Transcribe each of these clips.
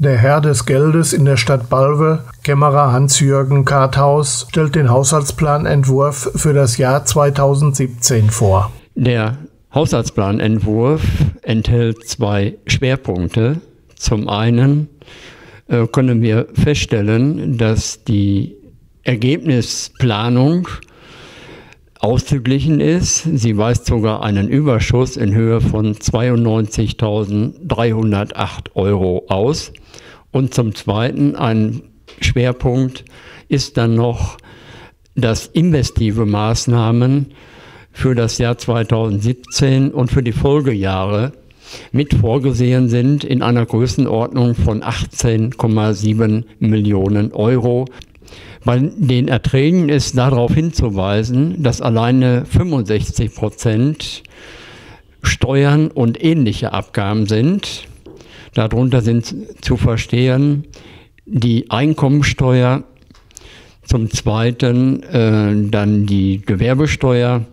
Der Herr des Geldes in der Stadt Balve, Kämmerer Hans-Jürgen Karthaus, stellt den Haushaltsplanentwurf für das Jahr 2017 vor. Der Haushaltsplanentwurf enthält zwei Schwerpunkte. Zum einen können wir feststellen, dass die Ergebnisplanung ausgeglichen ist. Sie weist sogar einen Überschuss in Höhe von 92.308 € aus. Und zum Zweiten ein Schwerpunkt ist dann noch, dass investive Maßnahmen für das Jahr 2017 und für die Folgejahre mit vorgesehen sind in einer Größenordnung von 18,7 Millionen €. Bei den Erträgen ist darauf hinzuweisen, dass alleine 65% Steuern und ähnliche Abgaben sind. Darunter sind zu verstehen die Einkommensteuer, zum Zweiten dann die Gewerbesteuer,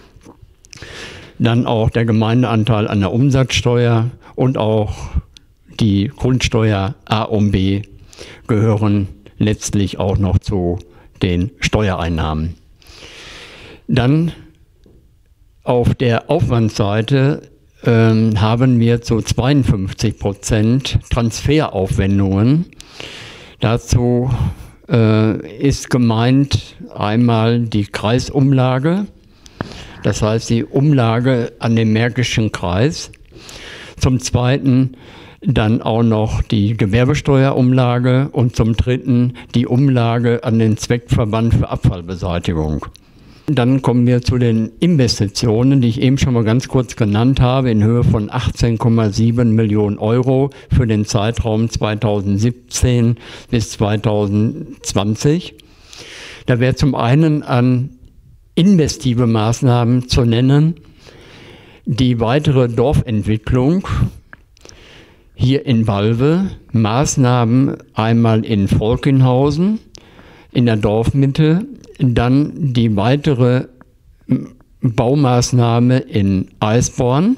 dann auch der Gemeindeanteil an der Umsatzsteuer und auch die Grundsteuer A und B gehören letztlich auch noch zu den Steuereinnahmen. Dann auf der Aufwandsseite haben wir zu 52% Transferaufwendungen. Dazu ist gemeint einmal die Kreisumlage, das heißt die Umlage an den Märkischen Kreis. Zum Zweiten dann auch noch die Gewerbesteuerumlage und zum Dritten die Umlage an den Zweckverband für Abfallbeseitigung. Dann kommen wir zu den Investitionen, die ich eben schon mal ganz kurz genannt habe, in Höhe von 18,7 Millionen € für den Zeitraum 2017 bis 2020. Da wäre zum einen an investive Maßnahmen zu nennen, die weitere Dorfentwicklung hier in Balve, Maßnahmen einmal in Volkinhausen, in der Dorfmitte, dann die weitere Baumaßnahme in Eisborn.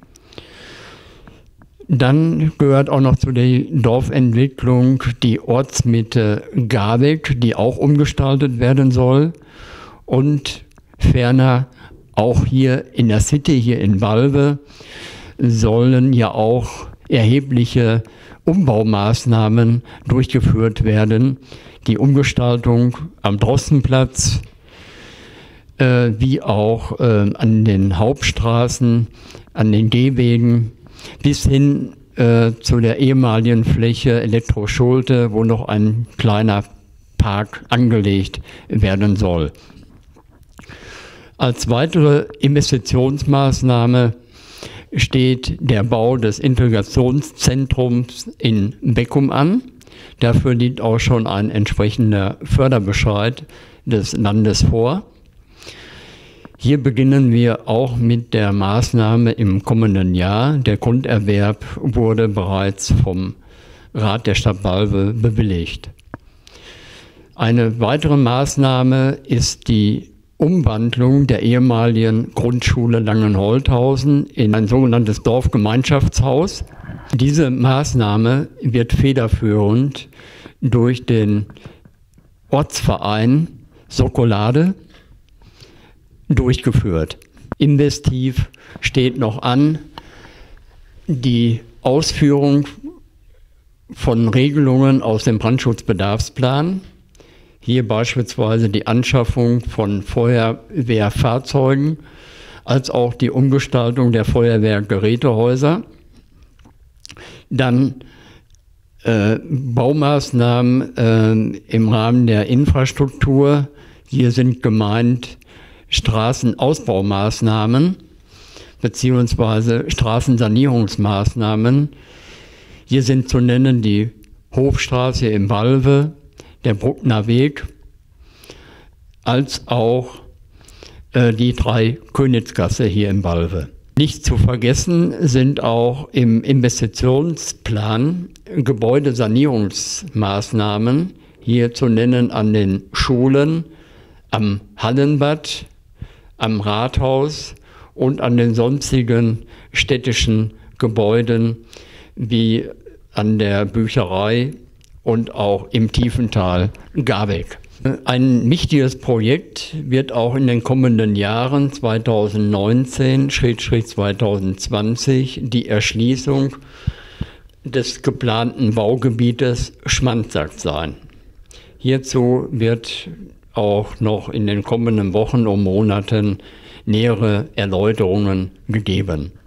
Dann gehört auch noch zu der Dorfentwicklung die Ortsmitte Garbeck, die auch umgestaltet werden soll. Und ferner auch hier in der City, hier in Balve, sollen ja auch erhebliche Umbaumaßnahmen durchgeführt werden. Die Umgestaltung am Drossenplatz, wie auch an den Hauptstraßen, an den Gehwegen, bis hin zu der ehemaligen Fläche Elektro-Schulte, wo noch ein kleiner Park angelegt werden soll. Als weitere Investitionsmaßnahme steht der Bau des Integrationszentrums in Beckum an. Dafür liegt auch schon ein entsprechender Förderbescheid des Landes vor. Hier beginnen wir auch mit der Maßnahme im kommenden Jahr. Der Grunderwerb wurde bereits vom Rat der Stadt Balve bewilligt. Eine weitere Maßnahme ist die Umwandlung der ehemaligen Grundschule Langenholthausen in ein sogenanntes Dorfgemeinschaftshaus. Diese Maßnahme wird federführend durch den Ortsverein Sokolade durchgeführt. Investiv steht noch an die Ausführung von Regelungen aus dem Brandschutzbedarfsplan. Hier beispielsweise die Anschaffung von Feuerwehrfahrzeugen, als auch die Umgestaltung der Feuerwehrgerätehäuser. Dann Baumaßnahmen im Rahmen der Infrastruktur. Hier sind gemeint Straßenausbaumaßnahmen bzw. Straßensanierungsmaßnahmen. Hier sind zu nennen die Hofstraße in Balve, der Bruckner Weg, als auch die 3 Königsgasse hier in Balve. Nicht zu vergessen sind auch im Investitionsplan Gebäudesanierungsmaßnahmen, hier zu nennen an den Schulen, am Hallenbad, am Rathaus und an den sonstigen städtischen Gebäuden wie an der Bücherei und auch im Tiefental Garbeck. Ein wichtiges Projekt wird auch in den kommenden Jahren 2019/2020 die Erschließung des geplanten Baugebietes Schmansack sein. Hierzu wird auch noch in den kommenden Wochen und Monaten nähere Erläuterungen gegeben.